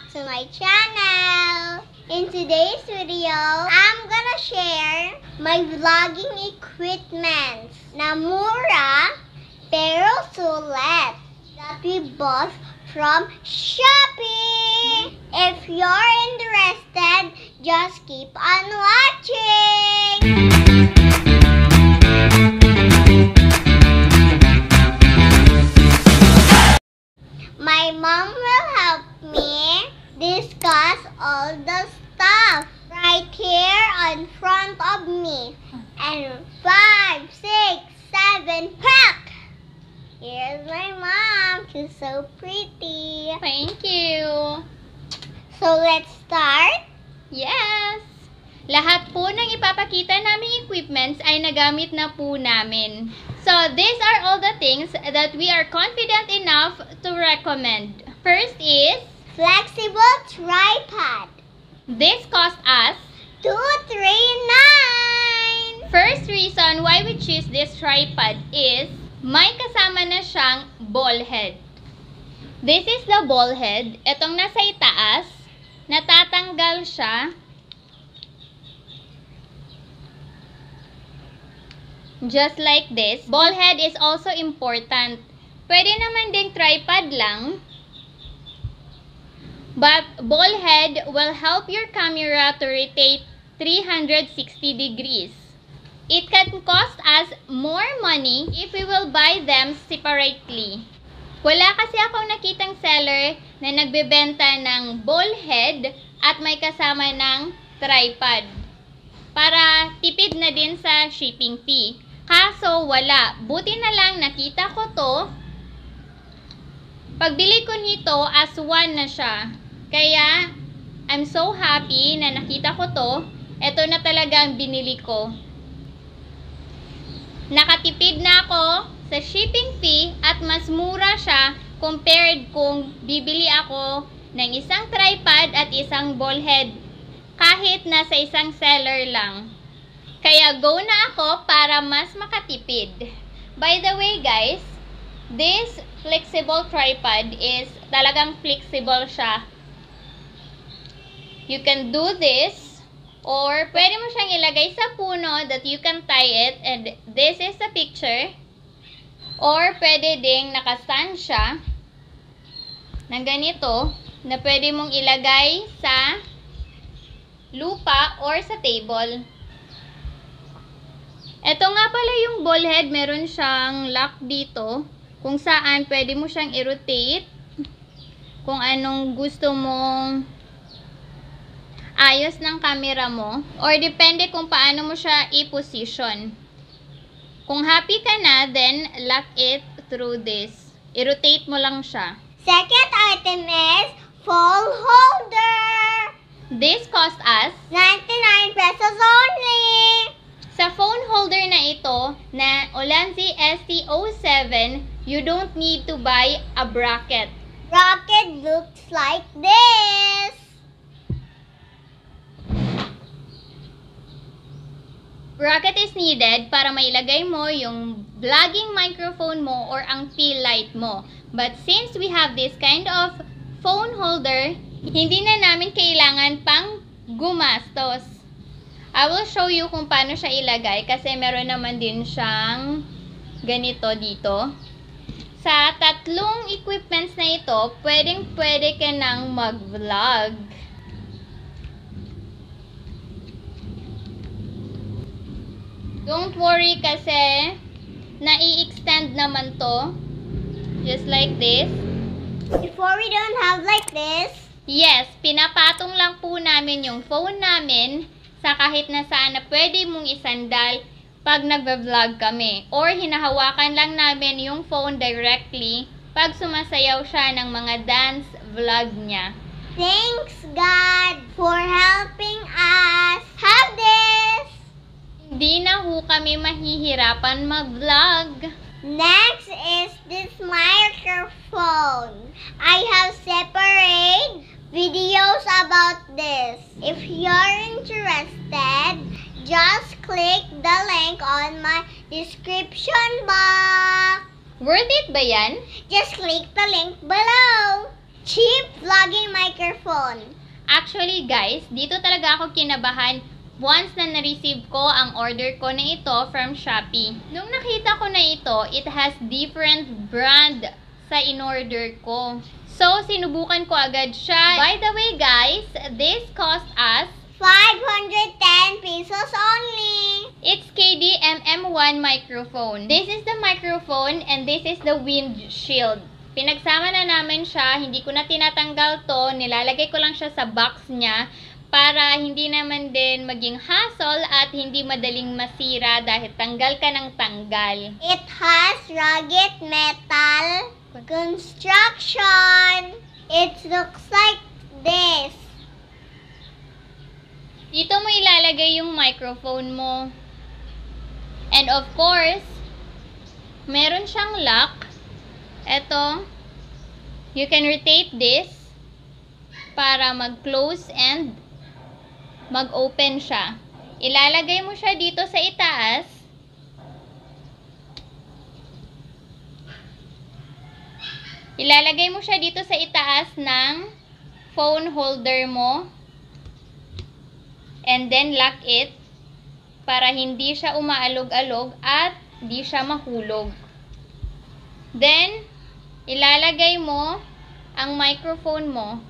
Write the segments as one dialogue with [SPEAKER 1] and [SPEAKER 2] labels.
[SPEAKER 1] back to my channel. In today's video, I'm gonna share my vlogging equipment na mura pero sulit that we bought from Shopee. If you're interested, just keep on watching. My mom will help me discuss all the stuff right here in front of me. And 5, 6, 7 pack. Here's my mom. She's so pretty.
[SPEAKER 2] Thank you.
[SPEAKER 1] So let's start.
[SPEAKER 2] Yes. Lahat po ng ipapakita naming equipments ay nagamit na po namin. So, these are all the things that we are confident enough to recommend. First is
[SPEAKER 1] flexible tripod.
[SPEAKER 2] This cost us
[SPEAKER 1] $239.
[SPEAKER 2] First reason why we choose this tripod is may kasama na siyang ball head. This is the ball head. Itong nasa itaas, natatanggal siya. Just like this. Ball head is also important. Pwede naman ding tripod lang. But ball head will help your camera to rotate 360 degrees. It can cost us more money if we will buy them separately. Wala kasi akong nakitang seller na nagbebenta ng ball head at may kasama ng tripod. Para tipid na din sa shipping fee. Kaso wala. Buti na lang nakita ko to. Pagbili ko nito as one na siya. Kaya I'm so happy na nakita ko to. Ito na talaga ang binili ko. Nakatipid na ako sa shipping fee at mas mura siya compared kung bibili ako ng isang tripod at isang ball head. Kahit nasa isang seller lang. Kaya go na ako para mas makatipid. By the way guys, this flexible tripod is talagang flexible siya. You can do this or pwede mo siyang ilagay sa puno that you can tie it and this is the picture. Or pwede ding nakastand siya ng ganito na pwede mong ilagay sa lupa or sa table. Ito nga pala yung ball head, meron siyang lock dito kung saan pwede mo siyang i-rotate kung anong gusto mong ayos ng camera mo or depende kung paano mo siya i-position. Kung happy ka na, then lock it through this. I-rotate mo lang siya.
[SPEAKER 1] Second item is phone holder.
[SPEAKER 2] This cost us
[SPEAKER 1] 99 pesos only.
[SPEAKER 2] Sa phone holder na ito, na Ulanzi ST07, you don't need to buy a bracket.
[SPEAKER 1] Bracket looks like this.
[SPEAKER 2] Bracket is needed para mailagay mo yung vlogging microphone mo or ang fill light mo. But since we have this kind of phone holder, hindi na namin kailangan pang gumastos. I will show you kung paano siya ilagay kasi meron naman din siyang ganito dito. Sa tatlong equipments na ito, pwede ka nang mag-vlog. Don't worry kasi nai-extend naman to. Just like this.
[SPEAKER 1] Before we don't have like this.
[SPEAKER 2] Yes, pinapatong lang po namin yung phone namin sa kahit na saan na pwede mong isandal pag nagva-vlog kami. Or hinahawakan lang namin yung phone directly pag sumasayaw siya ng mga dance vlog niya.
[SPEAKER 1] Thanks God for helping us have this.
[SPEAKER 2] Hindi na ho kami mahihirapan mag-vlog.
[SPEAKER 1] Next is this microphone. I have separate videos about this. If you're interested, just click the link on my description box.
[SPEAKER 2] Worth it ba yan?
[SPEAKER 1] Just click the link below. cheap vlogging microphone.
[SPEAKER 2] Actually guys, dito talaga ako kinabahan once na na-receive ko ang order ko na ito from Shopee. Nung nakita ko na ito, it has different brand sa in-order ko. So, sinubukan ko agad siya. By the way guys, this cost us
[SPEAKER 1] 510 pesos only.
[SPEAKER 2] It's KD MM1 microphone. This is the microphone and this is the windshield. Pinagsama na namin siya, hindi ko na tinatanggal to, nilalagay ko lang siya sa box niya para hindi naman din maging hassle at hindi madaling masira dahil tanggal ka ng tanggal.
[SPEAKER 1] It has rugged metal construction. It looks like this.
[SPEAKER 2] Dito mo ilalagay yung microphone mo. And of course, meron siyang lock. Ito, you can rotate this para mag-close and mag-open siya. Ilalagay mo siya dito sa itaas. Ilalagay mo siya dito sa itaas ng phone holder mo. And then lock it para hindi siya umaalog-alog at hindi siya mahulog. Then, ilalagay mo ang microphone mo.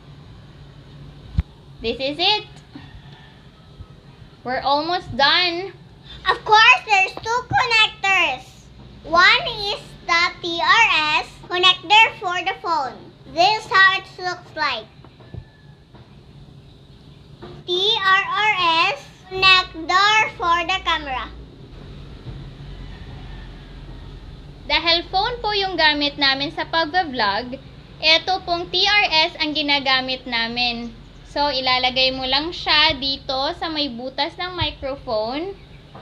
[SPEAKER 2] This is it. We're almost done.
[SPEAKER 1] Of course, there's two connectors. One is the TRS connector for the phone. This is how it looks like. TRS connector for the camera.
[SPEAKER 2] Dahil phone po yung gamit namin sa pag-vlog, ito pong TRS ang ginagamit namin. So, ilalagay mo lang siya dito sa may butas ng microphone.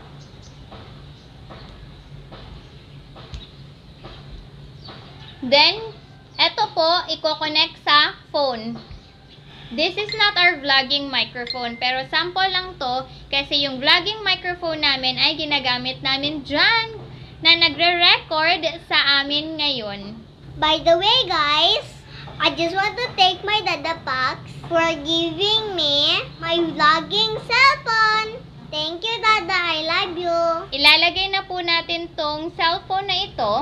[SPEAKER 2] Then, ito po, i-connect sa phone. This is not our vlogging microphone, pero sample lang to kasi yung vlogging microphone namin ay ginagamit namin dyan na nagre-record sa amin ngayon.
[SPEAKER 1] By the way, guys, I just want to thank my Dada Pax for giving me my vlogging cellphone. Thank you, Dada. I love you.
[SPEAKER 2] Ilalagay na po natin tong cellphone na ito.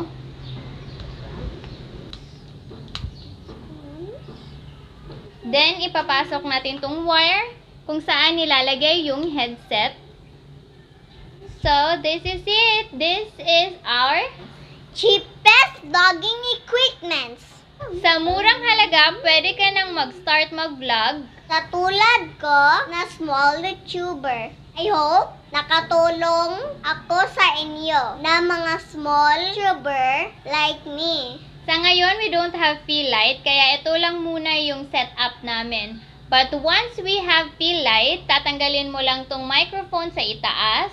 [SPEAKER 2] Then, ipapasok natin tong wire kung saan nilalagay yung headset. So, this is it. This is our
[SPEAKER 1] cheapest vlogging equipments.
[SPEAKER 2] Sa murang halaga, pwede ka nang mag-start mag-vlog.
[SPEAKER 1] Katulad ko na small YouTuber. I hope nakatulong ako sa inyo na mga small YouTuber like me.
[SPEAKER 2] Sa ngayon, we don't have fill light, kaya ito lang muna yung setup namin. But once we have fill light, tatanggalin mo lang tong microphone sa itaas.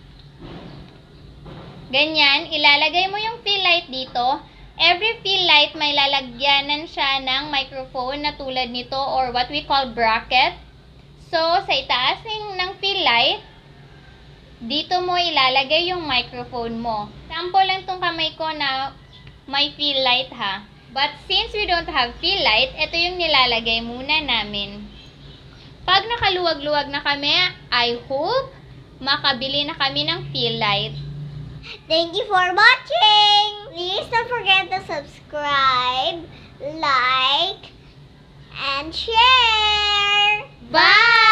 [SPEAKER 2] Ganyan, ilalagay mo yung fill light dito. Every fill light may lalagyanan siya ng microphone na tulad nito or what we call bracket. So, sa itaas ng fill light, dito mo ilalagay yung microphone mo. Sample lang tong kamay ko na may fill light ha. But since we don't have fill light, ito yung nilalagay muna namin. Pag nakaluwag-luwag na kami, I hope makabili na kami ng fill light.
[SPEAKER 1] Thank you for watching! Please don't forget to subscribe, like, and share!
[SPEAKER 2] Bye!